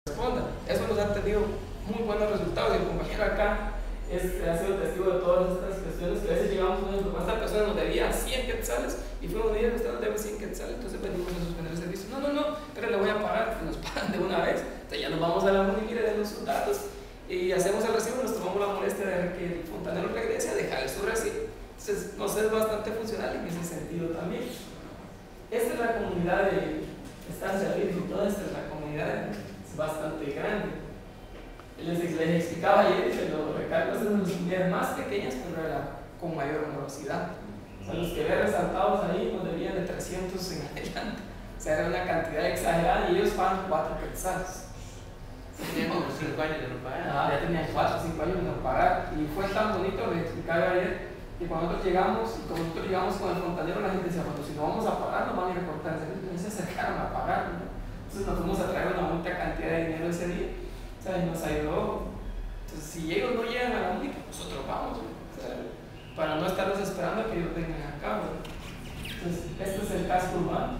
respondan. Eso nos ha tenido muy buenos resultados. El compañero acá ha sido testigo de todas estas cuestiones que a veces llegamos a una esta persona nos debía 100 quetzales y fuimos días, usted nos debe 100 quetzales, entonces venimos a suspender el servicio. No, pero le voy a pagar, que nos pagan de una vez. Entonces ya nos vamos a la MUNI, mire, denos sus datos y hacemos el recibo, nos tomamos la molestia de que el fontanero regrese a dejar su recibo. Entonces nos es bastante funcional en ese sentido también. Esta es la comunidad de Estancia Virgen y toda esta es la comunidad, es bastante grande. Les explicaba ayer y se lo recalco, son las unidades más pequeñas, pero era con mayor morosidad. O sea, los que ve resaltados ahí nos debían de 300 en adelante. O sea, era una cantidad exagerada y ellos pagan 4 quetzales. Tenían como 5 años de no pagar. Ya tenían 4 o 5 años de no pagar. Y fue tan bonito, le explicaba ayer, que cuando nosotros llegamos, y como nosotros llegamos con el fontanero, la gente decía, bueno, si no vamos a pagar, nos van a ir a cortar. Entonces se acercaron a pagar, ¿no? Entonces nos fuimos a traer una mucha cantidad de dinero ese día. O sea, y nos ayudó. Entonces, si ellos no llegan a la MUNI, nosotros vamos, ¿no? O sea, para no estarlos esperando a que ellos vengan acá, ¿no? Entonces, este es el casco urbano.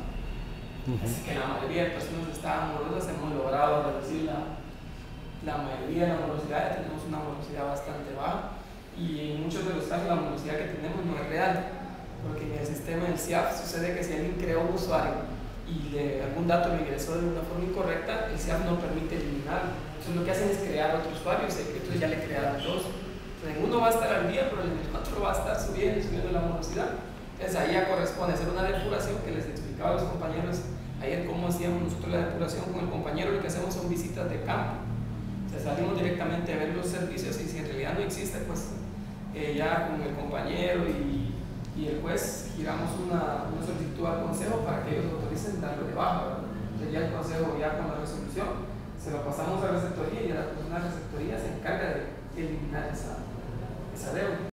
Así que la mayoría de personas estaban morosas, hemos logrado reducir la mayoría de la morosidad, tenemos una morosidad bastante baja y en muchos de los casos la morosidad que tenemos no es real, porque en el sistema del CIAF sucede que si alguien creó un usuario y algún dato le ingresó de una forma incorrecta, el CIAF no permite eliminarlo. Entonces lo que hacen es crear otro usuario y entonces ya le crearon dos. Entonces en uno va a estar al día, pero en el otro va a estar subiendo la morosidad. Entonces ahí ya corresponde hacer una depuración que les explicaba a los compañeros ayer cómo hacíamos nosotros la depuración con el compañero. Lo que hacemos son visitas de campo. O sea, salimos directamente a ver los servicios y si en realidad no existe, pues ya con el compañero y el juez giramos una solicitud al consejo para que ellos autoricen darlo de baja. Entonces ya el consejo ya con la resolución se lo pasamos a la receptoría y la persona de la receptoría se encarga de eliminar esa deuda.